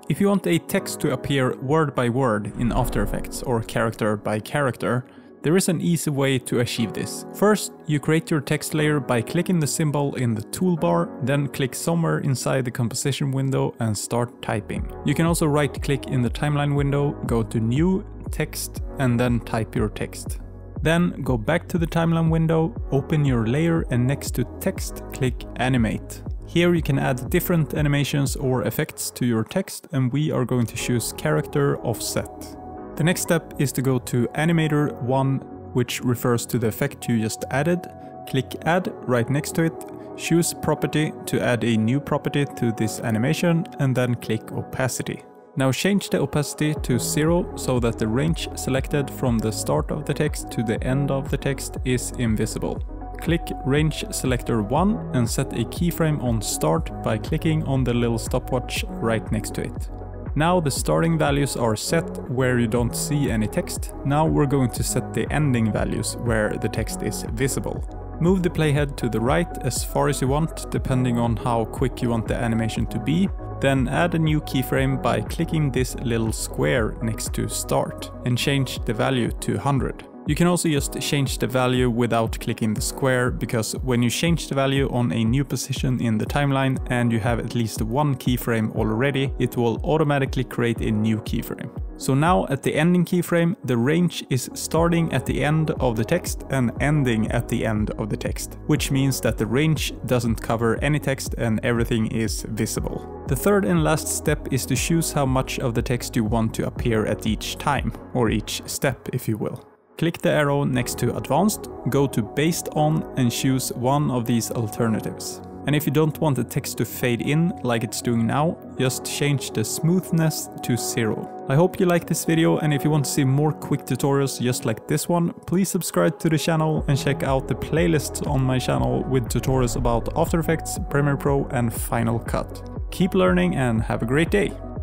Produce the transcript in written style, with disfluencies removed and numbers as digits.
If you want a text to appear word by word in After Effects or character by character, there is an easy way to achieve this. First, you create your text layer by clicking the symbol in the toolbar, then click somewhere inside the composition window and start typing. You can also right-click in the timeline window, go to New, Text, and then type your text. Then go back to the timeline window, open your layer, and next to text, click Animate. Here you can add different animations or effects to your text, and we are going to choose Character Offset. The next step is to go to Animator 1, which refers to the effect you just added. Click Add right next to it, choose Property to add a new property to this animation, and then click Opacity. Now change the opacity to 0 so that the range selected from the start of the text to the end of the text is invisible. Click Range Selector 1 and set a keyframe on Start by clicking on the little stopwatch right next to it. Now the starting values are set where you don't see any text. Now we're going to set the ending values where the text is visible. Move the playhead to the right as far as you want, depending on how quick you want the animation to be. Then add a new keyframe by clicking this little square next to Start and change the value to 100. You can also just change the value without clicking the square, because when you change the value on a new position in the timeline and you have at least one keyframe already, it will automatically create a new keyframe. So now at the ending keyframe, the range is starting at the end of the text and ending at the end of the text, which means that the range doesn't cover any text and everything is visible. The third and last step is to choose how much of the text you want to appear at each time, or each step if you will. Click the arrow next to Advanced, go to Based On and choose one of these alternatives. And if you don't want the text to fade in like it's doing now, just change the smoothness to 0. I hope you liked this video, and if you want to see more quick tutorials just like this one, please subscribe to the channel and check out the playlists on my channel with tutorials about After Effects, Premiere Pro and Final Cut. Keep learning and have a great day!